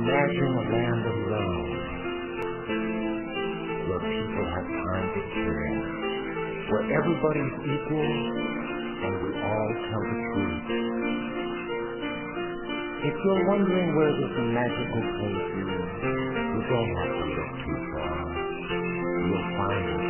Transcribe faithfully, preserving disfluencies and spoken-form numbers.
Imagine a land of love, where people have time to care, where everybody's equal and we all tell the truth. If you're wondering where this magical place is, you don't have to look too far. You'll find it